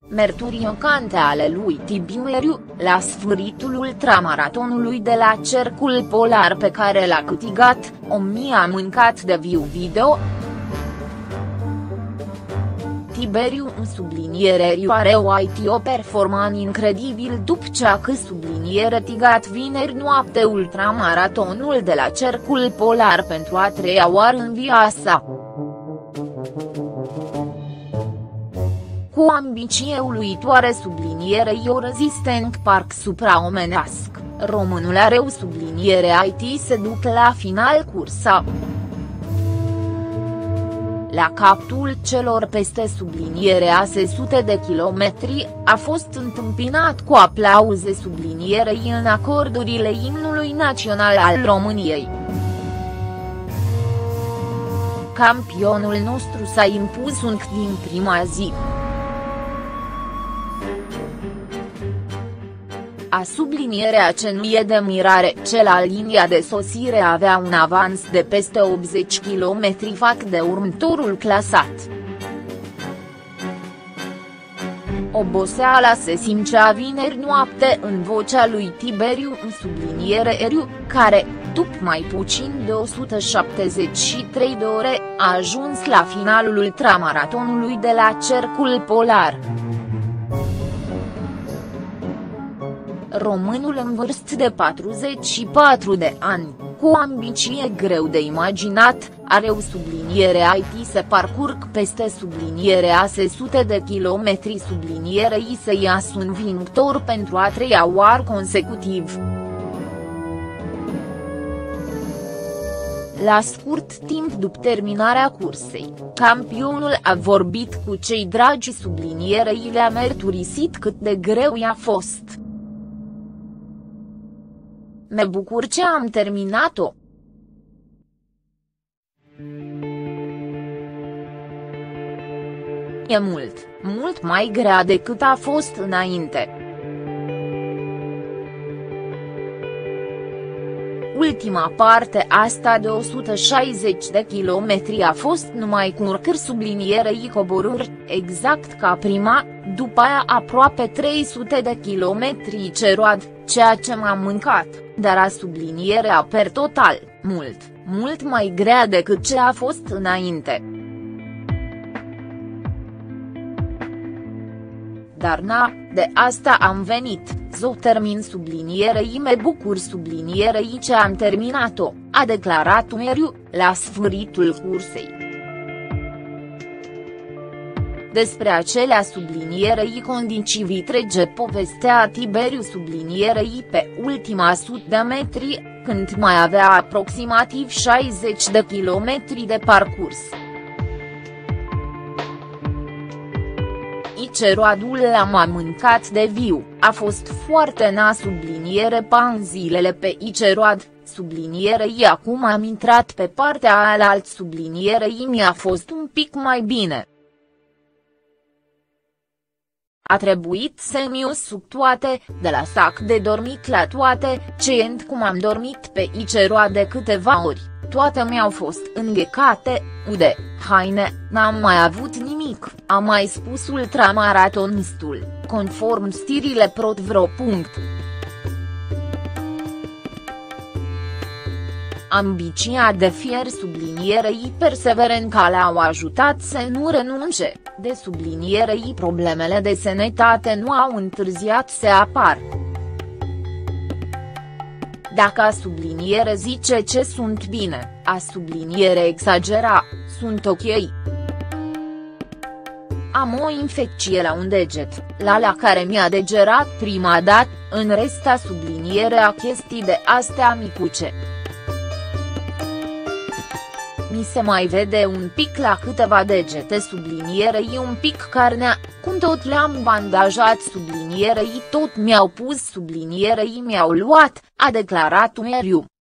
merturiocante ale lui Tiberiu, la sfârșitul ultramaratonului de la Cercul Polar pe care l-a câștigat, a mâncat de viu video. Tiberiu în subliniere are o performanță incredibil după ce a câștigat vineri noapte ultramaratonul de la Cercul Polar pentru a treia oară în viața sa. Cu o ambiție uluitoare sublinierei o rezistent parc supraomenesc, românul areu subliniere IT se duc la final cursa. La capul celor peste subliniere a 600 de kilometri, a fost întâmpinat cu aplauze sublinierei în acordurile imnului național al României. Campionul nostru s-a impus încă din prima zi. A sublinierea ce nu e de mirare ce la linia de sosire avea un avans de peste 80 km fac de următorul clasat. Oboseala se simțea vineri noapte în vocea lui Tiberiu în subliniere Eriu, care, după mai puțin de 173 de ore, a ajuns la finalul ultramaratonului de la Cercul Polar. Românul în vârstă de 44 de ani, cu o ambiție greu de imaginat, are o subliniere IT se parcurg peste subliniere a 600 de kilometri sublinierei să iasă un viitor pentru a treia oară consecutiv. La scurt timp după terminarea cursei, campionul a vorbit cu cei dragi sublinierei le-a mărturisit cât de greu i-a fost. Mă bucur ce am terminat-o. E mult mai grea decât a fost înainte. Ultima parte asta de 160 de kilometri a fost numai cu urcări sublinierei coborâri, exact ca prima, după aia aproape 300 de kilometri ceroad, ceea ce m-a mâncat, dar a sublinierea per total, mult mai grea decât ce a fost înainte. Dar de asta am venit, s-o termin sublinierei mă bucur sublinierei ce am terminat-o, a declarat Tiberiu, la sfârșitul cursei. Despre acelea sublinierei condiții vitrege povestea Tiberiu sublinierei pe ultima 100 de metri, când mai avea aproximativ 60 de kilometri de parcurs. Ceroadul l-am mâncat de viu, a fost foarte subliniere pan zilele pe Iceroad, sublinierei acum am intrat pe partea alaltă sublinierei mi-a fost un pic mai bine. A trebuit să-mi usuc toate, de la sac de dormit la toate, cent cum am dormit pe Iceroad de câteva ori, toate mi-au fost înghecate, ude, haine, n-am mai avut nimic, a mai spus ultramaratonistul, conform stirile Pro. Ambiția de fier sublinierei perseverentă l-au ajutat să nu renunce, de sublinierei problemele de sănătate nu au întârziat să apară. Dacă a subliniere zice ce sunt bine, a subliniere exagera, sunt ok. Am o infecție la un deget, la care mi-a degerat prima dată, în rest a subliniere a chestii de astea micuce. Mi se mai vede un pic la câteva degete sublinierei un pic carnea, cum tot le-am bandajat sublinierei tot mi-au pus sublinierei mi-au luat, a declarat Tiberiu.